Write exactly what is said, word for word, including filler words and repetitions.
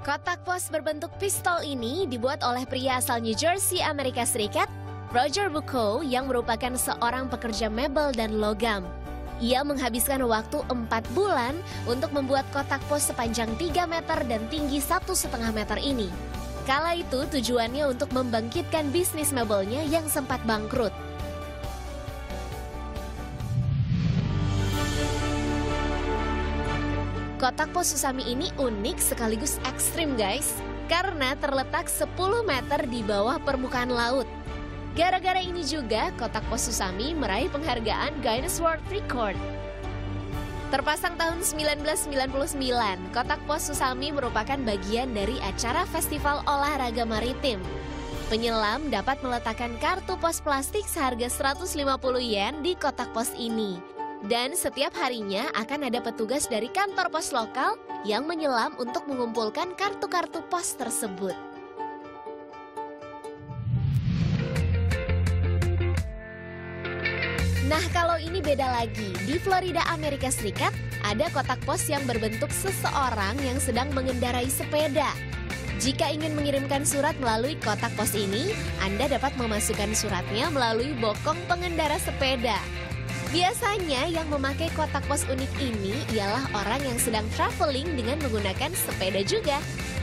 Kotak pos berbentuk pistol ini dibuat oleh pria asal New Jersey, Amerika Serikat, Roger Bucco, yang merupakan seorang pekerja mebel dan logam. Ia menghabiskan waktu empat bulan untuk membuat kotak pos sepanjang tiga meter dan tinggi satu setengah meter ini. Kala itu tujuannya untuk membangkitkan bisnis mebelnya yang sempat bangkrut. Kotak pos Susami ini unik sekaligus ekstrim guys, karena terletak sepuluh meter di bawah permukaan laut. Gara-gara ini juga kotak pos Susami meraih penghargaan Guinness World Record. Terpasang tahun seribu sembilan ratus sembilan puluh sembilan, kotak pos Susami merupakan bagian dari acara Festival Olahraga Maritim. Penyelam dapat meletakkan kartu pos plastik seharga seratus lima puluh yen di kotak pos ini. Dan setiap harinya akan ada petugas dari kantor pos lokal yang menyelam untuk mengumpulkan kartu-kartu pos tersebut. Nah, kalau ini beda lagi. Di Florida, Amerika Serikat, ada kotak pos yang berbentuk seseorang yang sedang mengendarai sepeda. Jika ingin mengirimkan surat melalui kotak pos ini, Anda dapat memasukkan suratnya melalui bokong pengendara sepeda. Biasanya yang memakai kotak pos unik ini ialah orang yang sedang traveling dengan menggunakan sepeda juga.